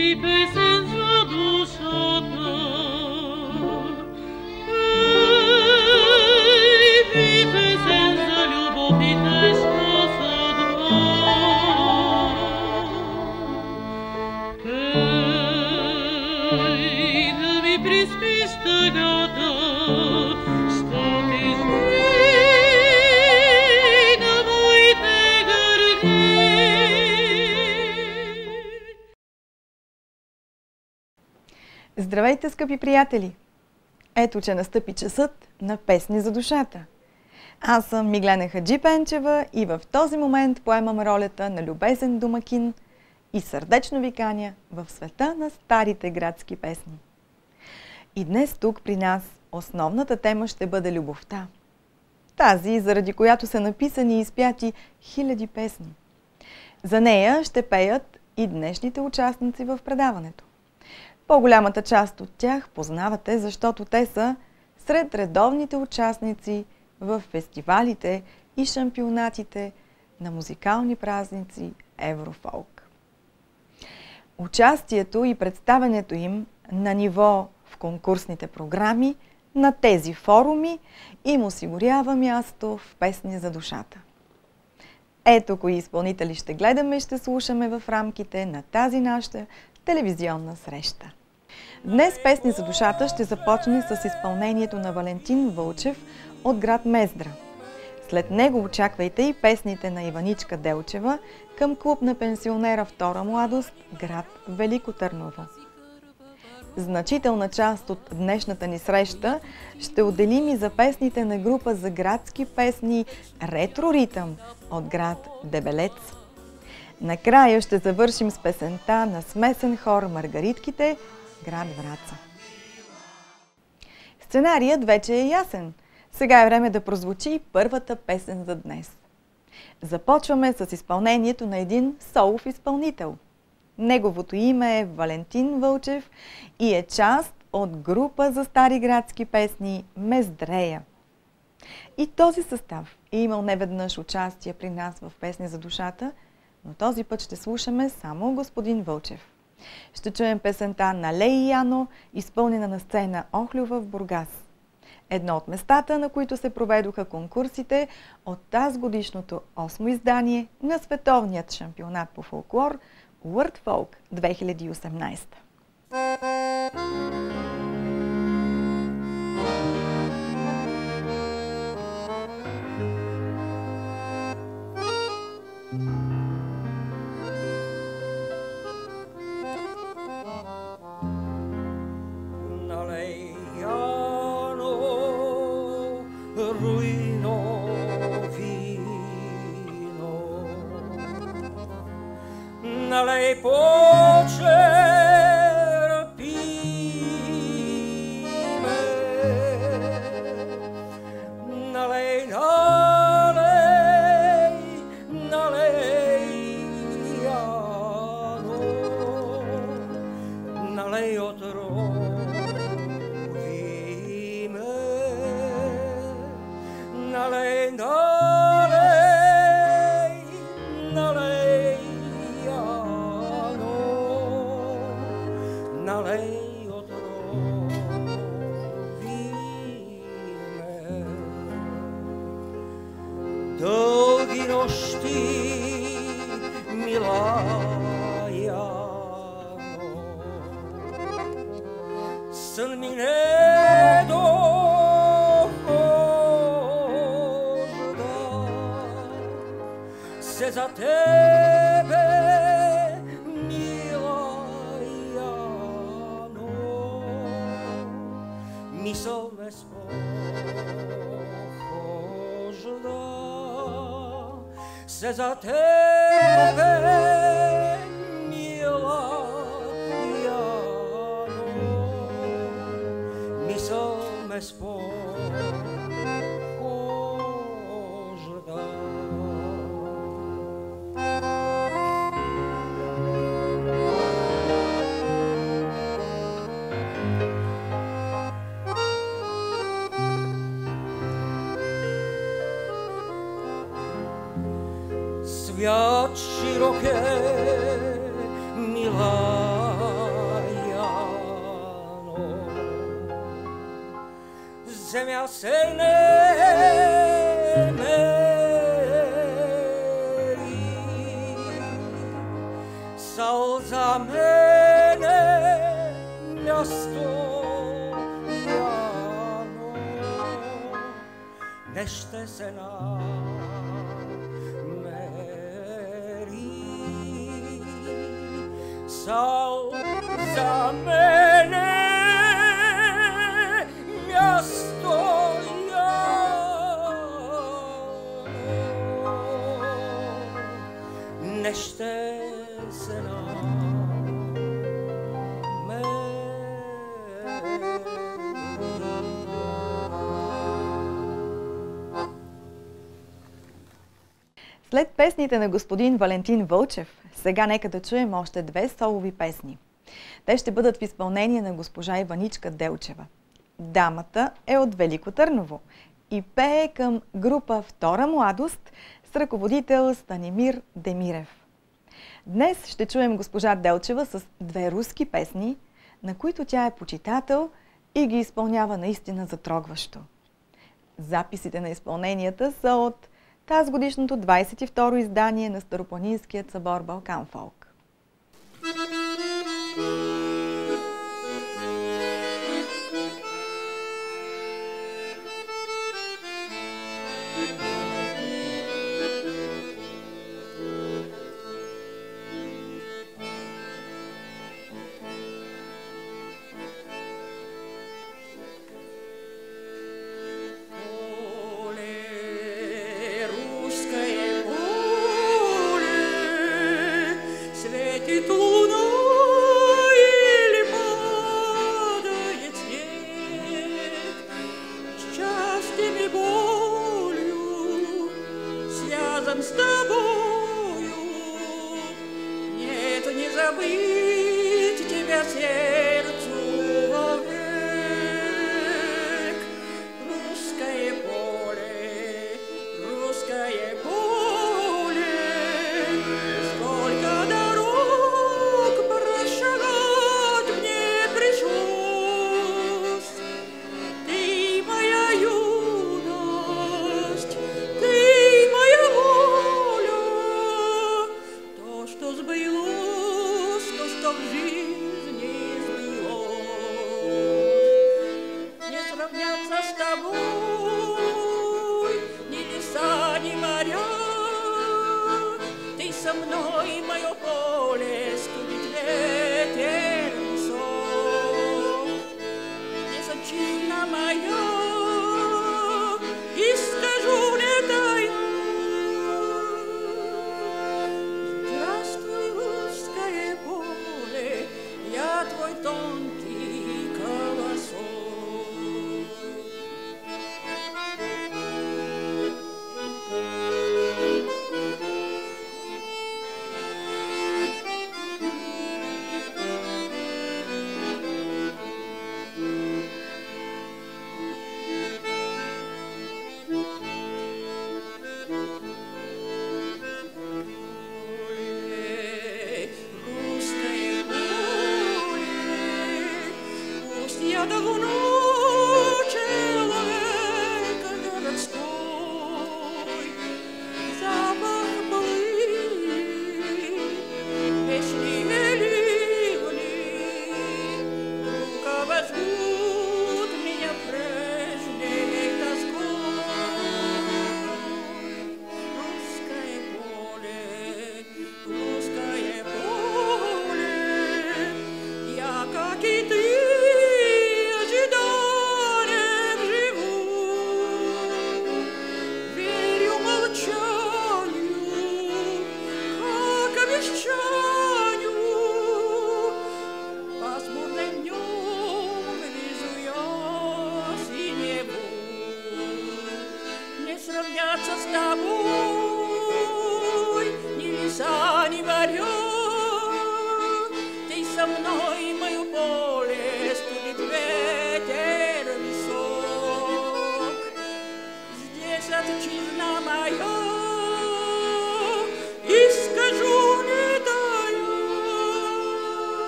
Здравейте, скъпи приятели! Ето, че настъпи часът на песни за душата. Аз съм Миглена Хаджипенчева и в този момент поемам ролята на любезен домакин и сърдечно ви каня в света на старите градски песни. И днес тук при нас основната тема ще бъде любовта. Тази, заради която са написани и изпяти хиляди песни. За нея ще пеят и днешните участници в предаването. По-голямата част от тях познавате, защото те са сред редовните участници в фестивалите и шампионатите на музикални празници Еврофолк. Участието и представянето им на ниво в конкурсните програми на тези форуми им осигурява място в песни за душата. Ето кои изпълнители ще гледаме и ще слушаме в рамките на тази наша телевизионна среща. Днес песни за душата ще започне с изпълнението на Валентин Вълчев от град Мездра. След него очаквайте и песните на Иваничка Делчева към клуб на пенсионера Втора младост, град Велико Търново. Значителна част от днешната ни среща ще отделим и за песните на група за градски песни Ретро Ритъм от град Дебелец. Накрая ще завършим с песента на смесен хор Маргаритките, град Враца. Сценарият вече е ясен. Сега е време да прозвучи първата песен за днес. Започваме с изпълнението на един солов изпълнител. Неговото име е Валентин Вълчев и е част от група за стари градски песни Мездрея. И този състав е имал неведнъж участие при нас в песни за душата, но този път ще слушаме само господин Вълчев. Ще чуем песента на Лей и Яно, изпълнена на сцена Охлюва в Бургас. Едно от местата, на които се проведоха конкурсите от тазгодишното 8-о издание на Световният шампионат по фолклор World Folk 2018. Lei pocerpime, na lei ano, na lei otrovime, na lei dълги нощи, мила Яно, сън ми не дохожда, се за тебе, мила Яно, мисъл ме се за тебе, мила Яно, мисъл ме спохожда. Свят широк е, мила mea se ne meri sau za mene nastojano nešte se nameri sau za mene nešte se След песните на господин Валентин Вълчев, сега нека да чуем още две солови песни. Те ще бъдат в изпълнение на госпожа Иваничка Делчева. Дамата е от Велико Търново и пее към група Втора младост с ръководител Станимир Демирев. Днес ще чуем госпожа Делчева с две руски песни, на които тя е почитател и ги изпълнява наистина затрогващо. Записите на изпълненията са от тазгодишното 22-ро издание на Старопланинският събор Балкан Фолк.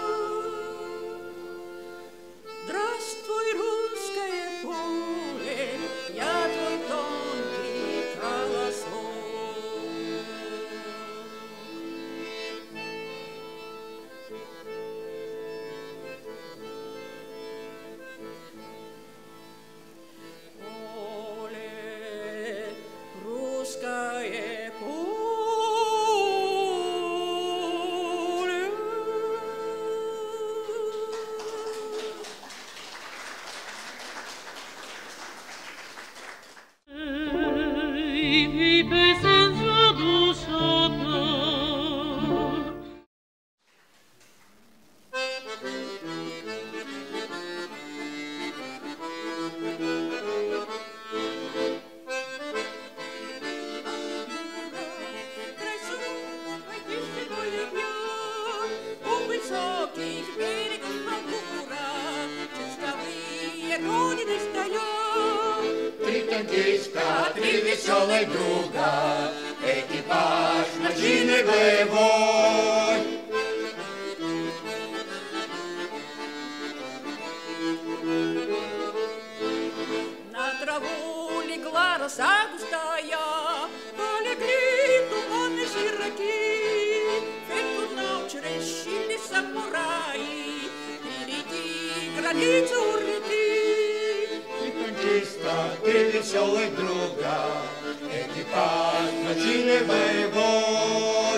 Здравствуй, русское поле, и песен за душата. Три веселой друга, экипаж машины боевой. На траву легла роса густая, полегли туманы широки. Эту ночь решили самураи перейти границу реки. Танкиста, три веселых друга, экипаж машины боевой.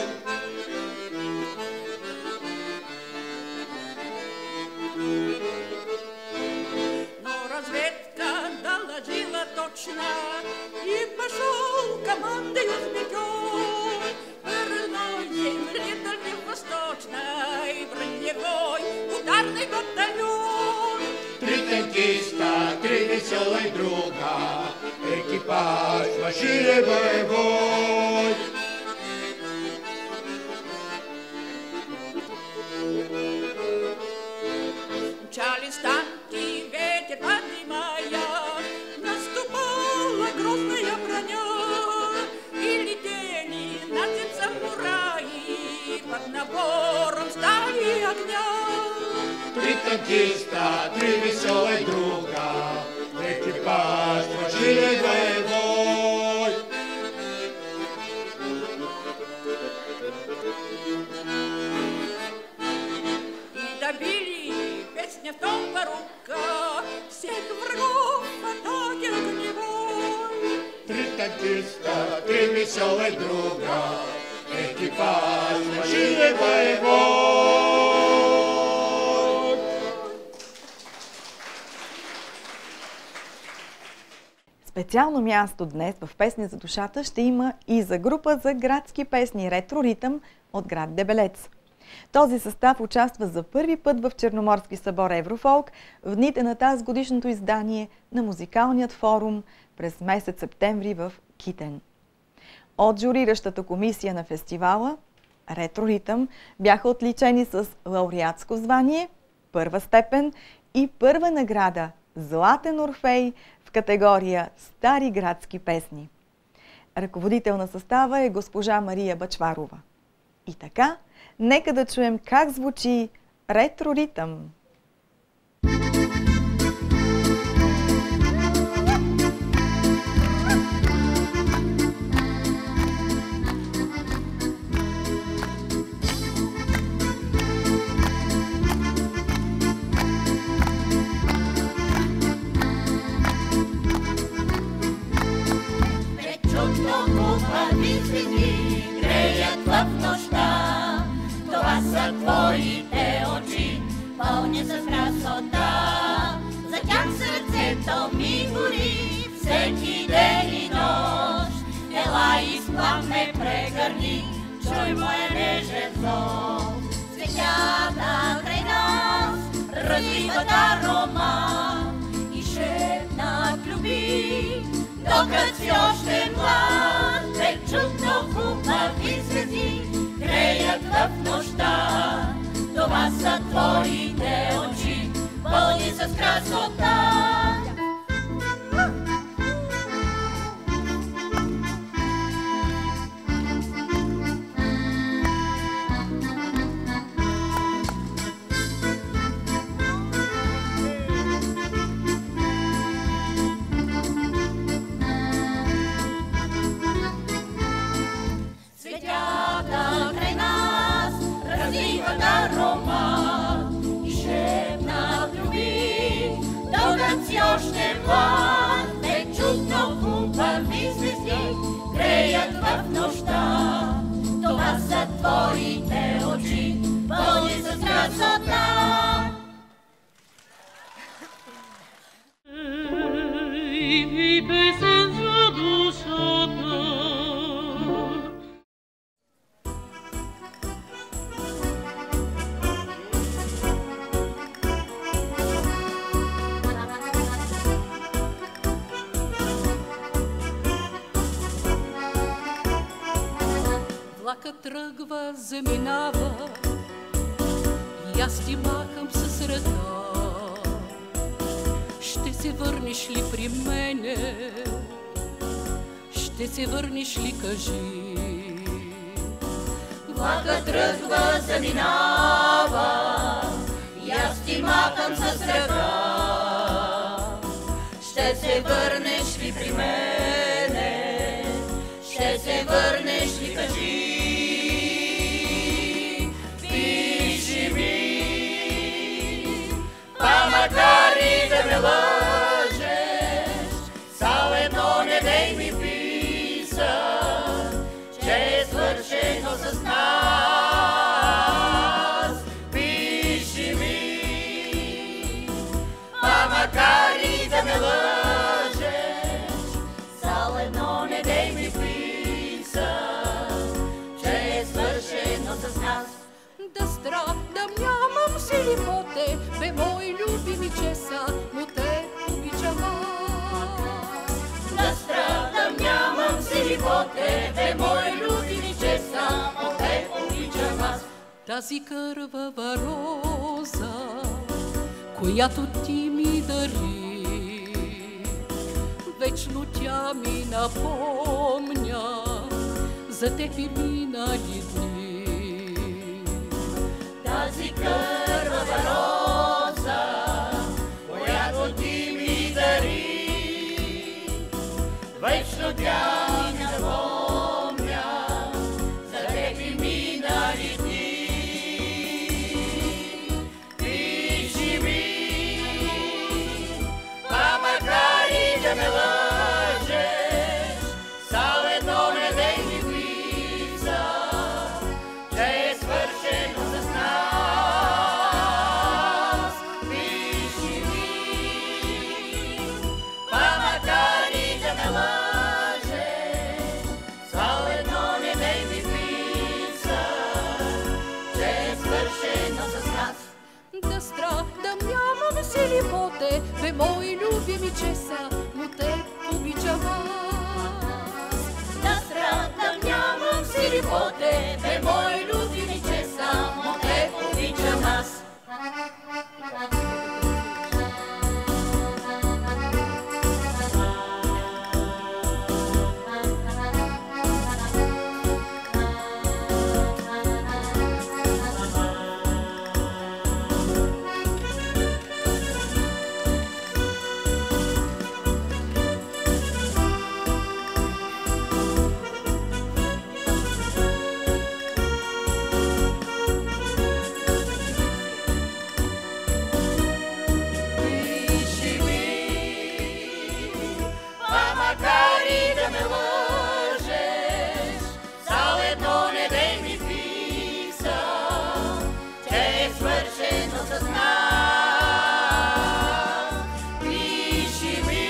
Но разведка доложила точно, и пошел командой взметен. Родной земли дальневосточной, броневой ударный батальон. Три танкиста, три веселых друга, экипаж машины боевой. Мчались танки, ветер поднимая, наступала грозная броня, и летели над ним самураи под напором стали огня. Три танкиста, три веселых друга, экипаж машины боевой. И добили песня в том порука всех врагов атаки огневой. Три танкиста, три веселых друга, экипаж машины боевой. Специално място днес в Песни за душата ще има и за група за градски песни Ретро Ритъм от град Дебелец. Този състав участва за първи път в Черноморски събор Еврофолк в дните на тази годишното издание на музикалният форум през месец септември в Китен. От журиращата комисия на фестивала Ретро Ритъм бяха отличени с лауреатско звание, първа степен и първа награда Златен Орфей в категория Стари градски песни. Ръководител на състава е госпожа Мария Бачварова. И така, нека да чуем как звучи Ретро Ритъм. Твоите очи пълни с красота, за тях сърцето ми гори всеки ден и нощ. Ела изплам ме прегърни, чуй моя нежен зов. Цветята край нас развиват аромат и шепнат люби, докато си още млад. Те чудно хубави звезди греят в нощта. Това са твоите очи, пълни с красота. Цветята край нас развиват аромат и тръгва, заминава и аз ти махам с ръка. Ще се върнеш ли при мене? Ще се върнеш ли, кажи? Влакът тръгва, заминава и аз ти махам с ръка. Ще се върнеш ли при мене? Ще се върнеш ли, кажи? Пиши ми, па макар и да ме лъжеш, само едно не дей ми писа, че е свършено с нас. Пиши ми, па макар и да ме лъжеш, само едно не дей ми писа, че е свършено с нас. Да страдам нямам сили по те, бе мой любими чеса, но те обичам аз. Да страдам нямам сили по тебе, мой любими чеса, но те обичам аз. Тази кървава роза, която ти ми дари, вечно тя ми напомня за теб и минали дни. Тази кървава роза, която ти ми дари, вечно тя ми напомня за теб и минали дни. Пиши ми, па макар и да ме лъжеш, само едно не дей ми писа, че е свършено с нас. Пиши ми, па макар и да ме лъжеш, само едно не дей ми писа, че е свършено с нас. Да страдам нямам сили по те, бе мои любими чеса, но те обичам аз. Да страдам нямам сили по тебе, мои любими чеса, но те обичам аз. Пиши ми, па макар и да ме лъжеш, само едно не дей ми писа, че е свършено с нас. Пиши ми,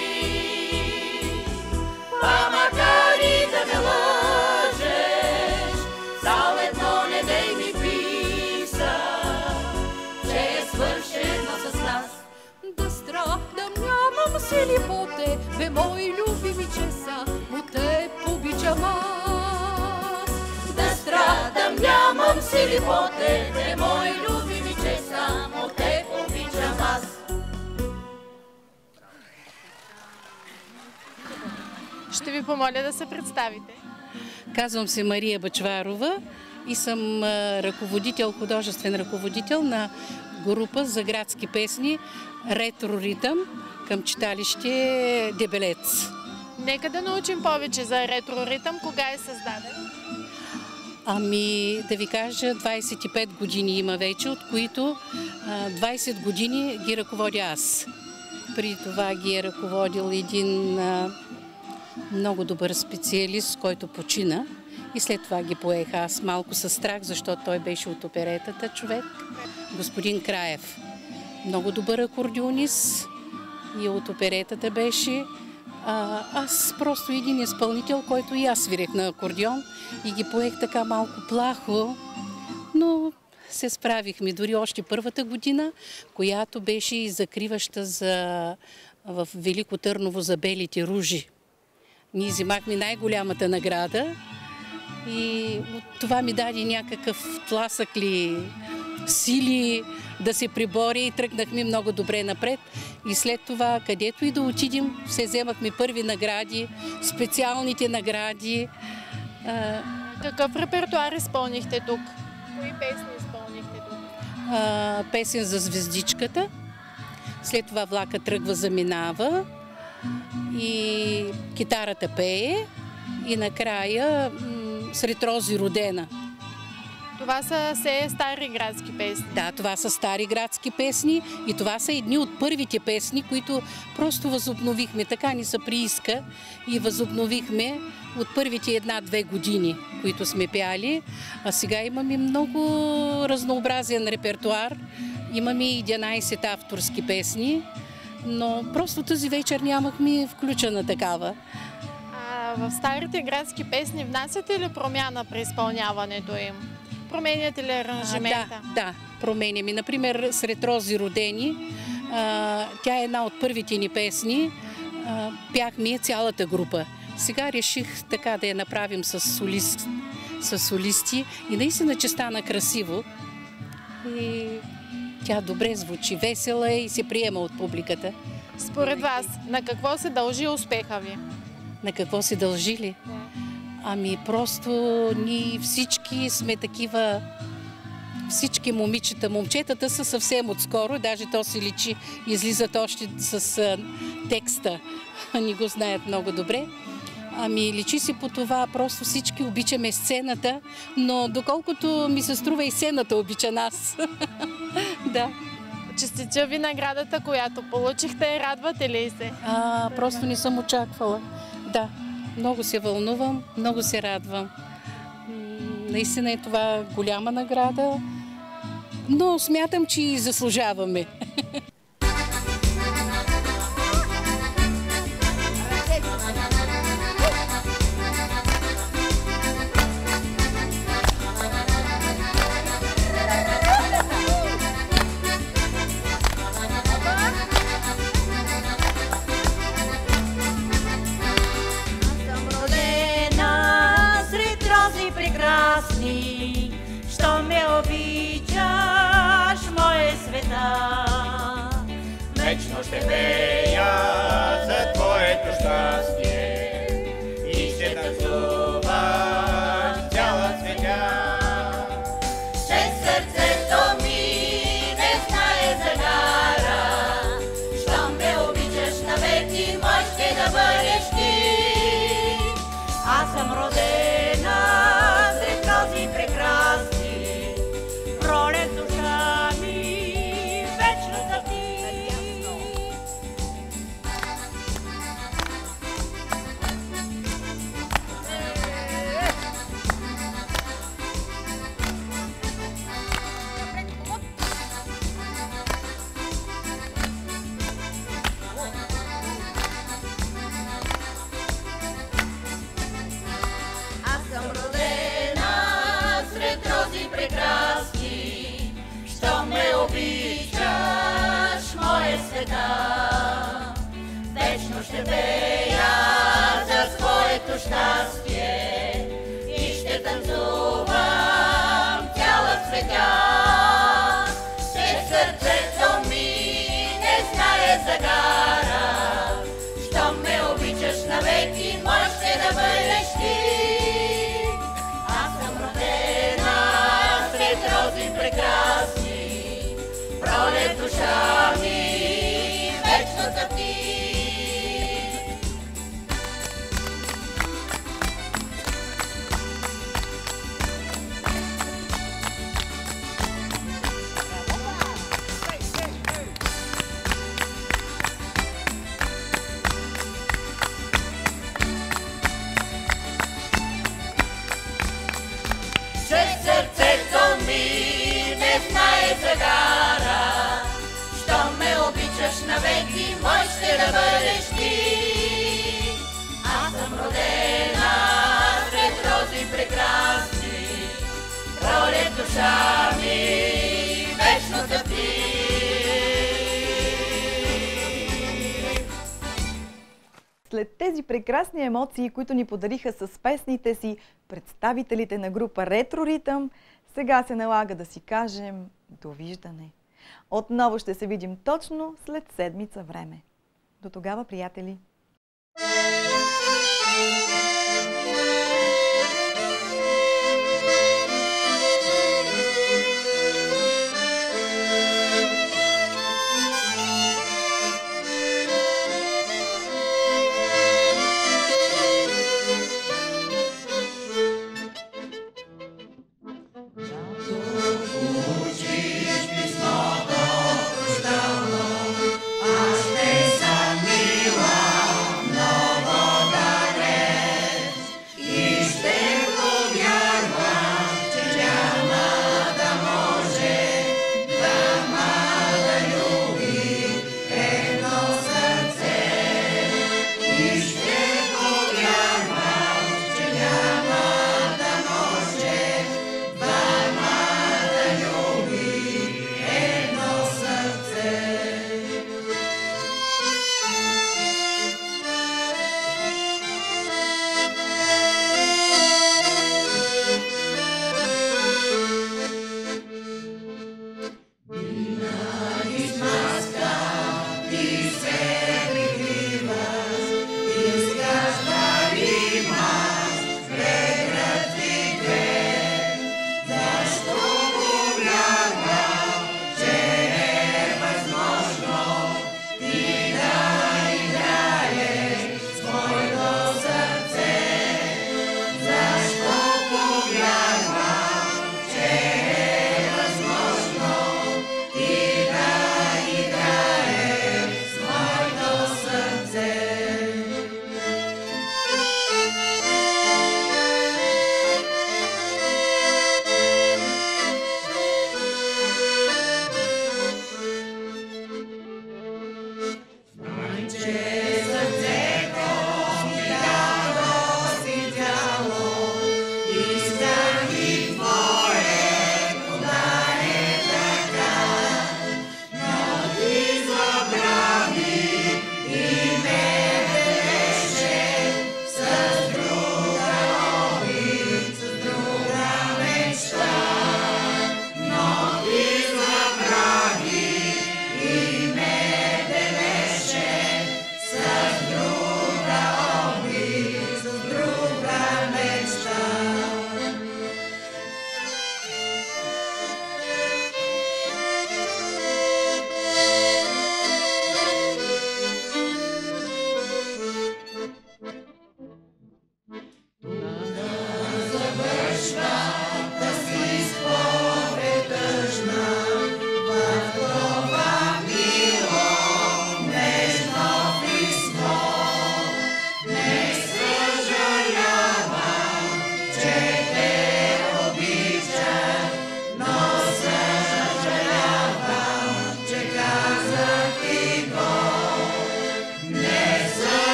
па макар и да ме лъжеш, само едно не дей ми писа, че е свършено с нас. Да страдам нямам сили по те, бе мои любими чеса, но те обичам аз. Да страдам нямам сили по тебе, мои любими чеса, но те обичам аз. Ще ви помоля да се представите. Казвам се Мария Бъчварова и съм художествен ръководител на група за градски песни Ретро Ритъм към читалище Дебелец. Нека да научим повече за Ретро Ритъм. Кога е създаден? Ами, да ви кажа, 25 години има вече, от които 20 години ги ръководя аз. При това ги е ръководил един много добър специалист, който почина. И след това ги поех аз малко със страх, защото той беше от оперетата човек. Господин Краев. Много добър акордеонист и от оперетата беше. Аз просто един изпълнител, който и аз свирех на акордеон и ги поех така малко плахо, но се справихме. Дори още първата година, която беше и закриваща в Велико Търново за белите ружи. Ние взимахме най-голямата награда И това ми даде някакъв тласък ли, сили да се приборя и тръгнахме много добре напред. И след това, където и да отидем, се вземахме първи награди, специалните награди. Какъв репертуар изпълнихте тук? Кои песни изпълнихте тук? Песен за звездичката. След това влака тръгва, заминава и китарата пее. И накрая Сред рози родена. Това са все стари градски песни. Да, това са стари градски песни и това са едни от първите песни, които просто възобновихме. Така ни се прииска и възобновихме от първите 1-2 години, които сме пяли. А сега имаме много разнообразен репертуар. Имаме 11 авторски песни, но просто тази вечер нямахме включена такава. В старите градски песни внасяте ли промяна при изпълняването им? Променяте ли аранжимента? Да, променяме. Например, Сред рози родени, тя е една от първите ни песни, пяхме цялата група. Сега реших така да я направим с солисти и наистина, че стана красиво. И тя добре звучи, весела и се приема от публиката. Според вас, на какво се дължи успеха ви? На какво се дължи ли? Ами просто ние всички сме такива, всички момичета. Момчетата са съвсем отскоро, даже то се личи, излизат още с текста. Ни го знаят много добре. Ами личи се по това, просто всички обичаме сцената, но доколкото ми се струва и сцената обича нас. Да. Честитя ви наградата, която получихте. Радвате ли се? Просто не съм очаквала. Да, много се вълнувам, много се радвам. Наистина е това голяма награда, но смятам, че и заслужаваме. Що ме обичаш, мое света. Вечно ще пея за твоето щастие и ще танцувам цяла цветя. Че сърцето ми не знае загара. Що ме обичаш навеки, мой ще да бъдеш ти. Аз съм родена сред рози прекрасни, пролет душа ми вечно за ти. Аз съм родена сред рози прекрасни, що ме обичаш, мое света. Вечно ще пея за своето щастие и ще танцувам цяла цветя. Че сърцето ми не знае загара. Що ме обичаш навеки, мой ще да бъдеш ти. Аз съм родена сред рози прекрасни, пролет душа ми вечно за ти. Че сърцето ми не знае загара. Що ме обичаш навеки, мой ще да бъдеш ти. Аз съм родена сред рози прекрасни, пролет душа ми вечно за ти. след тези прекрасни емоции, които ни подариха с песните си представителите на група Ретро Ритъм, сега се налага да си кажем довиждане. Отново ще се видим точно след седмица време. До тогава, приятели!